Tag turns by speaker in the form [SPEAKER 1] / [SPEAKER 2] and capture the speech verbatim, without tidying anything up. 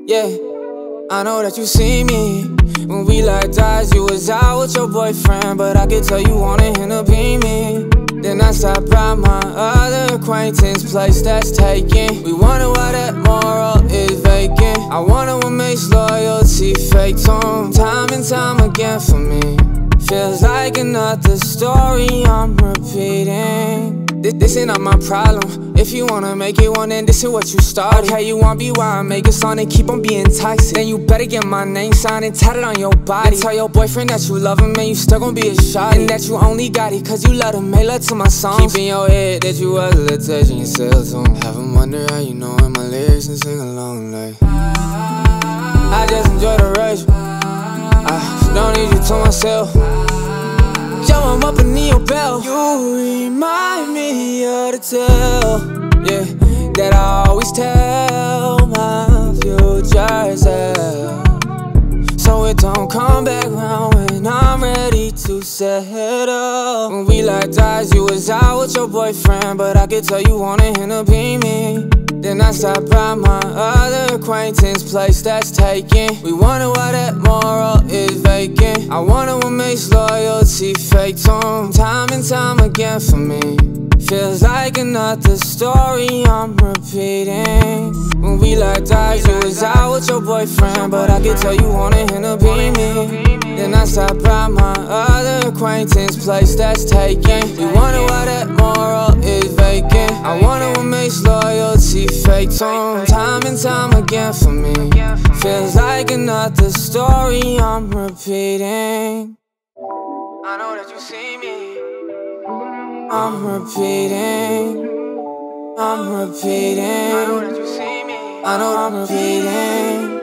[SPEAKER 1] Yeah, I know that you see me. When we locked eyes, you was out with your boyfriend, but I could tell you wanted him to be me. Then I stopped by my other acquaintance place that's taken. We wonder why that moral is vacant. I wonder what makes loyalty fake tone. Time and time again for me. Feels like another story I'm repeating. This, this ain't not my problem. If you wanna make it one, then this is what you started. Okay, you wanna be why I make a song and keep on being toxic. Then you better get my name signed and tatted on your body. Then tell your boyfriend that you love him and you still gon' be a shot. And that you only got it cause you let him make love to my songs. Keep in your head that you was a little touch and you still tune. Have him wonder how you knowin' my lyrics and sing along like I just enjoy the rush. I don't need you to myself. Yo, I'm up and need your bell. You remind me of the tale, yeah, that I always tell my future self, so it don't come back round when I'm ready to settle. When we locked eyes, you was out with your boyfriend, but I could tell you wanted him to be me. Then I stopped by my other acquaintance place that's taken. We wonder why that moral is vacant. I wonder what makes loyalty fake tone. Time and time again for me. Feels like another story I'm repeating. When we locked eyes, you was out with your boyfriend, but I could tell you wanted him to be me. Then I stopped by my other acquaintance place that's taken. We wonder why that moral is vacant. I wonder what makes loyalty fake tone. Time and time again for me. Feels like another story I'm repeating. I know that you see me. I'm repeating. I'm repeating. I know that you see me. I know I'm repeating.